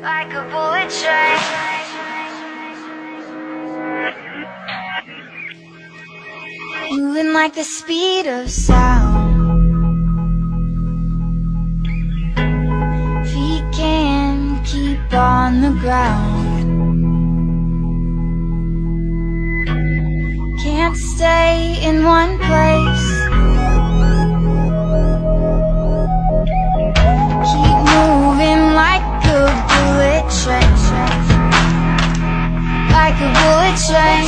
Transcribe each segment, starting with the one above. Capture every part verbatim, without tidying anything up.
like a bullet train. Moving like the speed of sound. Feet can't keep on the ground. Can't stay in one place. Keep moving like a bullet train. Like a bullet train.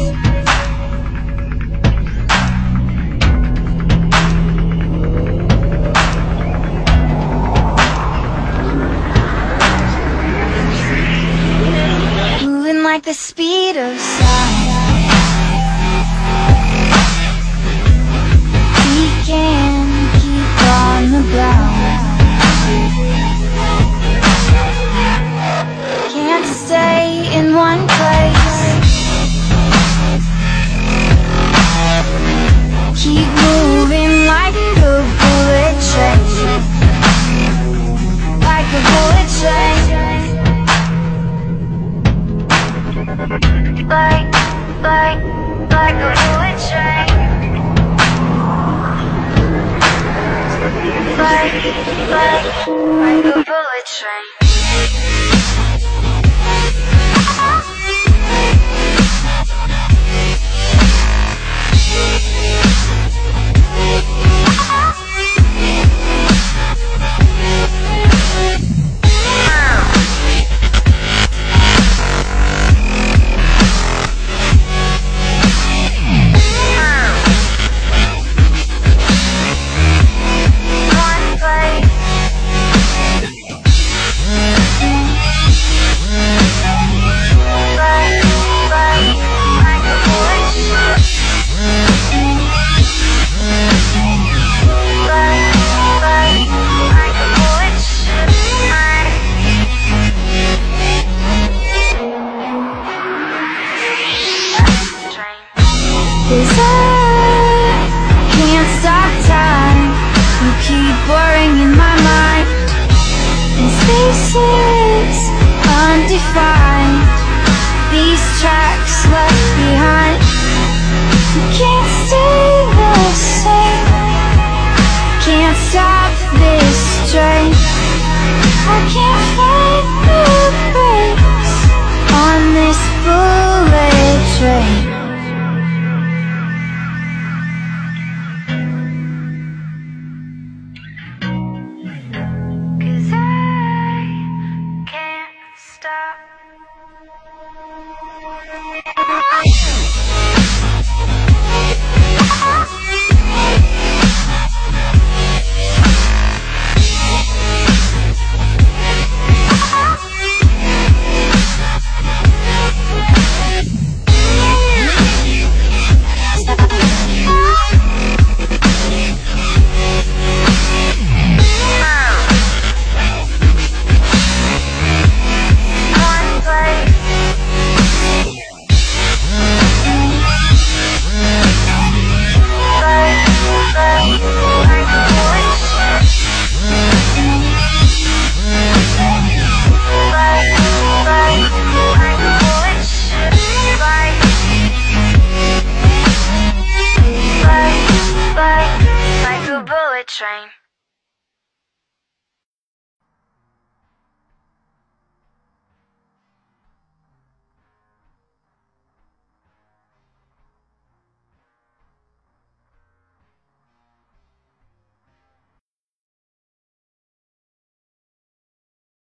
Like the speed of sound. We can keep on the ground. Can't stay in one place. Keep moving like a bullet train. Like a bullet train. Like, like, like a bullet train. Like, like, like a bullet train. Cause I can't stop time. You keep blurring in my mind. In spaces undefined, these tracks left behind. You can't stay the same. Can't stop this train. I can't find the brakes on this bullet train. Stop. Like a bullet train.